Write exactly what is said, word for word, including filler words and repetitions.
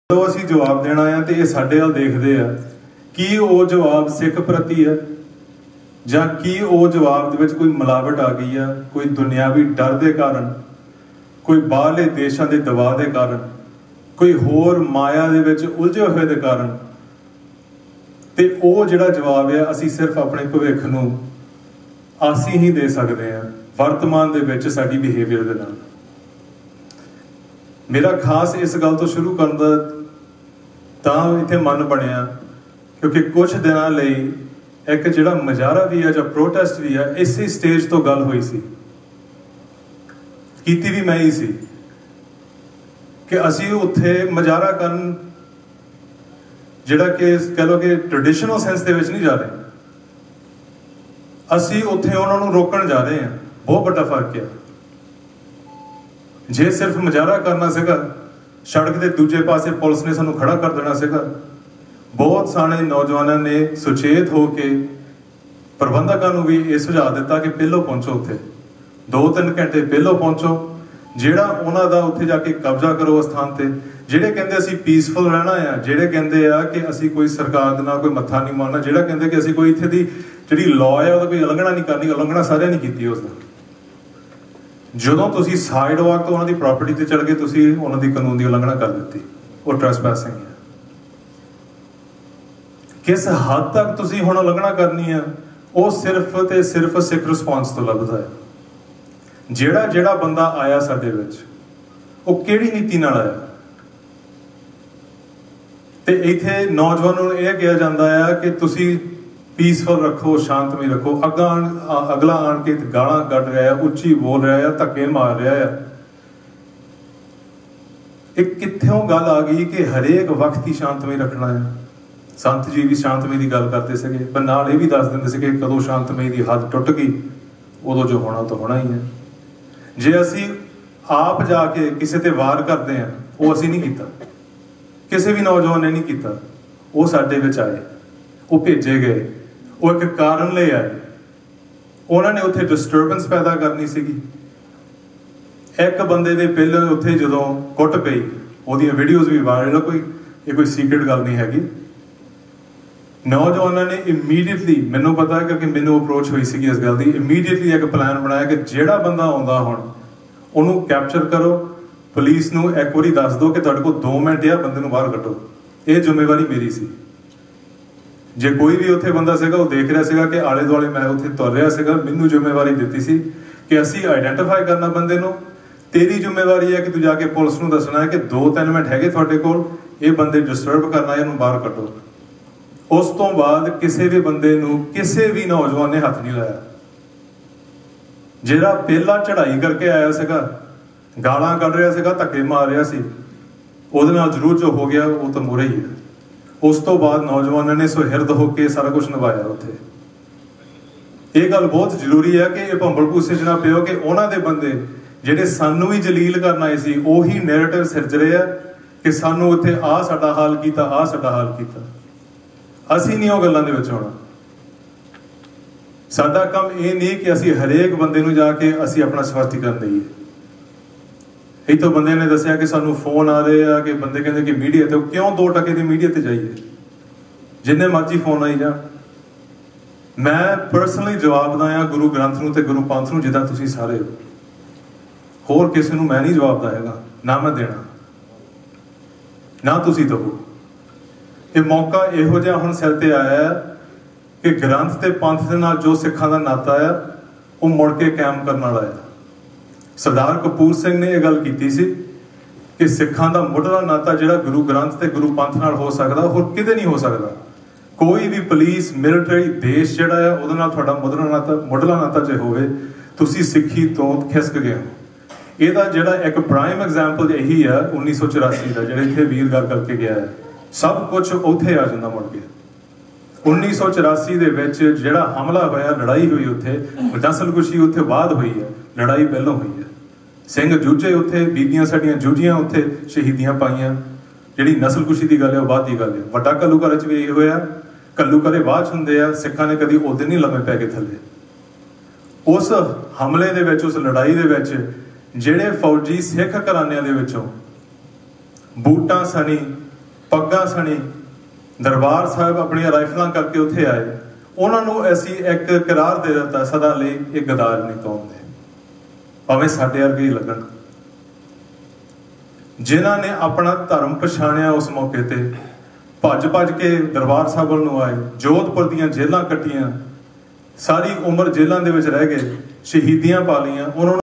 जो असी जवाब देना है तो ये साडे वाल देखते हैं कि वो जवाब सिख प्रति है जां कि वो जवाब दे विच कोई मिलावट आ गई है, कोई दुनियावी डर के कारण, कोई बाहरले देशों के दबाव के कारण, कोई होर माया दे विच उलझे हुए के कारण। तो वो जिहड़ा जवाब है असी सिर्फ अपने भविख नूं असी ही दे सकते हैं वर्तमान दे विच साडी बिहेवियर दे नाल। मेरा खास इस गल तो शुरू करन दा तां इत्थे मन बनिया क्योंकि कुछ दिनों लई एक जिहड़ा मुजाहरा भी है जां प्रोटेस्ट भी है इसी स्टेज तो गल हुई सी, कीती भी मैं ही सी कि असी उत्थे मुजाहरा करन जिहड़ा कि कह लो कि ट्रेडिशनल सेंस दे विच नहीं जा रहे, असी उत्थे उन्हां नूं रोकण जा रहे हैं। बहुत बड़ा फर्क है। जे सिर्फ मुजाहरा करना सीगा, सड़क के दूजे पासे पुलिस ने सानू खड़ा कर देना सीगा। बहुत सारे नौजवानों ने सुचेत होके प्रबंधकों को भी ये सुझाव दिता कि पहलों पहुंचो, उत्थे दो तीन घंटे पहलों पहुंचो, जिहड़ा उन्हां दा उत्थे जाके कब्जा करो उस स्थान ते। जिहड़े कहंदे असीं पीसफुल रहना है, जिहड़े कहंदे आ कि असीं कोई सरकार दे नाल कोई मत्था नहीं मारना, जिहड़ा कहंदे कि असीं कोई इत्थे दी जिहड़ी लॉ है ਉਹਦਾ कोई उलंघना नहीं करनी, उलंघना सारे नहीं कीती उसदा। ਜਦੋਂ ਤੁਸੀਂ ਸਾਈਡ ਵਾਕ ਤੋਂ ਉਹਨਾਂ ਦੀ ਪ੍ਰਾਪਰਟੀ ਤੇ ਚੜ ਗਏ, ਤੁਸੀਂ ਉਹਨਾਂ ਦੀ ਕਾਨੂੰਨ ਦੀ ਉਲੰਘਣਾ ਕਰ ਦਿੱਤੀ, ਉਹ ਟ੍ਰੈਸਪੈਸਿੰਗ ਹੈ। ਕਿਸ ਹੱਦ ਤੱਕ ਤੁਸੀਂ ਹੁਣ ਉਲੰਘਣਾ ਕਰਨੀ ਹੈ ਉਹ ਸਿਰਫ ਤੇ ਸਿਰਫ ਸਿੱਖ ਰਿਸਪੌਂਸ ਤੋਂ ਲੱਭਦਾ ਹੈ। ਜਿਹੜਾ ਜਿਹੜਾ ਬੰਦਾ ਆਇਆ ਸਾਡੇ ਵਿੱਚ ਉਹ ਕਿਹੜੀ ਨੀਤੀ ਨਾਲ ਆਇਆ, ਤੇ ਇੱਥੇ ਨੌਜਵਾਨਾਂ ਨੂੰ ਇਹ ਕਿਹਾ ਜਾਂਦਾ ਹੈ ਕਿ ਤੁਸੀਂ पीसफुल रखो, शांतमई रखो। अगा अगला आन के गालां कढ़ रहा है, उच्ची बोल रहा है, धक्के मार रहा है। एक कित्थों गल आ गई कि हरेक वक्त ही शांतमई रखना है। संत जी भी शांतमई की गल करते थे, पर नाल ये भी दस देंदे सी कि कदों शांतमई की हद टुट गई उदों जो होना तो होना ही है। जे असी आप जाके किसी ते वार करते हैं, वो असी नहीं कीता, किसी भी नौजवान ने नहीं कीता, वो साडे विच आए, वो भेजे गए, वो एक कारण ले आए। उन्होंने उत्थे डिस्टर्बेंस पैदा करनी सीगी। एक बंदे दे पहले उत्थे जदों कुट पई, ओहदी वीडियोज़ भी वायरल, कोई ये कोई सीक्रेट गल नहीं हैगी। नौजवानों ने इमीडिएटली, मैनू पता है क्योंकि मैनू अप्रोच हुई सी इस गल की, इमीडिएटली एक प्लान बनाया कि जिहड़ा बंदा आउंदा हुण उहनूं कैप्चर करो, पुलिस नूं एक बारी दस दो कि तुहाडे कोल दो मिनट आ, बंदे नूं बाहर कड्ढो। ये जिम्मेवारी मेरी सी। जे कोई भी उत्थे बंदा सीगा वो देख रहा सीगा कि आले दुआले मैं उत्थे तुर रहा सीगा, मैनू जिम्मेवारी दित्ती सी कि असी आइडेंटिफाई करना बंदे नूं। तेरी जिम्मेवारी है कि तू जाके पुलिस नूं दसना है कि दो तीन मिनट हैगे तुहाडे कोल, ये बंदे डिस्टर्ब करना, इहनूं बाहर कड्ढो। उस तो बाद किसी भी बंदे नूं किसी भी नौजवान ने हथ नहीं लाया। जिहड़ा पहला चढ़ाई करके आया सीगा, गालां कढ़ रहा सीगा, धक्के मार रहा सी, उहदे नाल जरूर जो हो गया वो तो मूहरे ही है। उस तो बाद नौजवानों ने सुहिरद होकर सारा कुछ निभाया। उत्थे ये गल बहुत जरूरी है कि ये भंबल भूसे च ना पिओ कि उन्होंने बंदे जिहड़े सानू ही जलील करन आए सी, उही नैरेटिव सिरज रहे हैं कि सानू उत्थे आ साडा हाल कीता, आ साडा हाल कीता। असी नहीं वो गल्लां दे विच होना। साडा काम ये नहीं कि असी हरेक बंदे नूं जाके असी अपना स्पष्टीकरण दईए। इतों बंदे ने दसिया कि सानू फोन आ रहे हैं कि बंदे कहते कि मीडिया ते, क्यों दो टके की मीडिया ते जाइए, जिन्ने मर्जी फोन आई जा। मैं परसनली जवाब दा गुरु ग्रंथ नूं ते गुरु पंथ नूं, जिद्दां तुसीं सारे हो, होर किसी नूं मैं नहीं जवाब दा हैगा, ना मैं देना, ना तुसीं दो। ये मौका इहो जिहा हुण सिर ते आया है कि ग्रंथ ते पंथ दे नाल जो सिखां दा नाता है वो मुड़ के कायम करन वाला है। सरदार कपूर सिंह ने यह गल की सी कि सिखां दा मुढ़ला नाता जिहड़ा गुरु ग्रंथ ते गुरु पंथ नाल हो सकदा, होर किते नहीं हो सकदा। कोई भी पुलिस मिलिटरी देश जिहड़ा है उहदे नाल तुहाडा मुढ़ला नाता मुढ़ला नाता जे होवे, तुसीं सिੱਖੀ तो खिसक गए हो। इहदा जिहड़ा एक प्राइम एग्जाम्पल यही है उन्नीस सौ चौरासी का, जिहड़े इत्थे वीर गल करके गया है। सब कुछ उत्थे आ जांदा मुड़ के। उन्नीस सौ चौरासी दे विच जिहड़ा हमला होया, लड़ाई हुई, उत्थे नस्लकुशी उत्थे बाद हुई है, लड़ाई पहलों हुई है। सिंह जूझे उत्थे, बीबियां साडियां जूझियां उत्थे, शहीदियां पाइयां। जिहड़ी नस्लकुशी की गल है वो बाद की गल है। वड्डा घल्लूघर च भी यही होया। घल्लूघरे बाਅਦ हुंदे आ, सिखां ने कदी उस दिन नहीं लम्मे पै के थल्ले। उस हमले दे विच, उस लड़ाई दे विच जिहड़े फौजी सिख घरानिਆਂ ਦੇ ਵਿੱਚੋਂ बूटा सनी ਪੱਗਾਂ ਸਣੀ ਦਰਬਾਰ ਸਾਹਿਬ ਆਪਣੀਆਂ ਰਾਈਫਲਾਂ ਕਰਕੇ ਉੱਥੇ ਆਏ, ਉਹਨਾਂ ਨੂੰ ਅਸੀਂ ਇੱਕ ਕਰਾਰ ਦੇ ਦਿੱਤਾ, ਸਦਾ ਲਈ ਇਹ ਗਦਾਰ ਨਹੀਂ ਕੌਮ ਦੇ, ਭਾਵੇਂ ਸਾਡੇ ਵਰਗੇ ਹੀ ਲੱਗਣ। ਜਿਨ੍ਹਾਂ ਨੇ ਆਪਣਾ ਧਰਮ ਪਛਾਣਿਆ ਉਸ ਮੌਕੇ ਤੇ ਭੱਜ ਭੱਜ ਕੇ ਦਰਬਾਰ ਸਾਹਿਬ ਵੱਲ ਨੂੰ ਆਏ, ਜੋਧਪੁਰ ਦੀਆਂ ਜੇਲ੍ਹਾਂ ਕੱਟੀਆਂ, ਸਾਰੀ ਉਮਰ ਜੇਲ੍ਹਾਂ ਦੇ ਵਿੱਚ ਰਹਿ ਗਏ, ਸ਼ਹੀਦੀਆਂ ਪਾ ਲਈਆਂ, ਉਹਨਾਂ